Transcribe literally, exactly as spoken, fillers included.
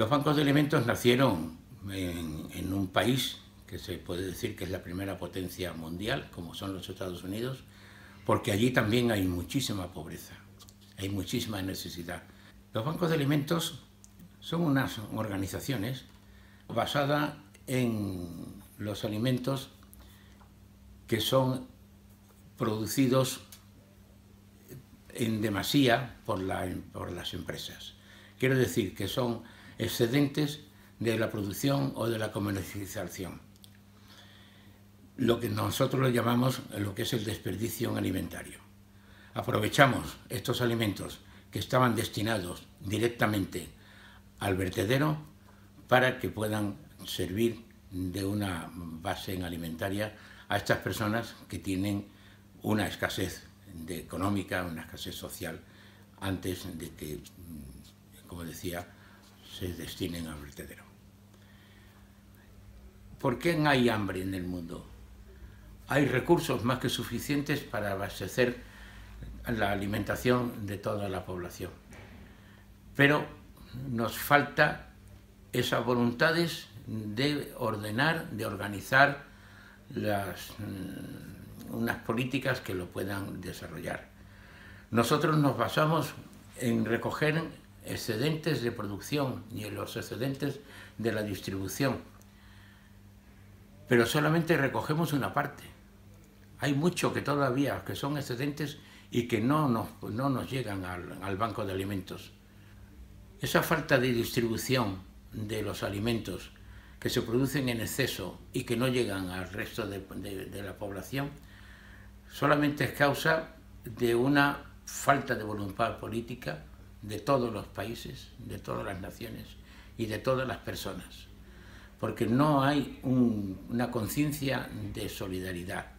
Los bancos de alimentos nacieron en, en un país que se puede decir que es la primera potencia mundial, como son los Estados Unidos, porque allí también hay muchísima pobreza, hay muchísima necesidad. Los bancos de alimentos son unas organizaciones basadas en los alimentos que son producidos en demasía por, la, por las empresas. Quiero decir que son excedentes de la producción o de la comercialización. Lo que nosotros lo llamamos lo que es el desperdicio alimentario. Aprovechamos estos alimentos que estaban destinados directamente al vertedero para que puedan servir de una base alimentaria a estas personas que tienen una escasez de económica, una escasez social, antes de que, como decía, se destinen al vertedero. ¿Por qué hay hambre en el mundo? Hay recursos más que suficientes para abastecer la alimentación de toda la población, pero nos falta esas voluntades de ordenar, de organizar las, unas políticas que lo puedan desarrollar. Nosotros nos basamos en recoger excedentes de producción y en los excedentes de la distribución, pero solamente recogemos una parte. Hay mucho que todavía que son excedentes y que no nos, no nos llegan al, al banco de alimentos. Esa falta de distribución de los alimentos que se producen en exceso y que no llegan al resto de, de, de la población solamente es causa de una falta de voluntad política de todos los países, de todas las naciones y de todas las personas, porque no hay un, una conciencia de solidaridad.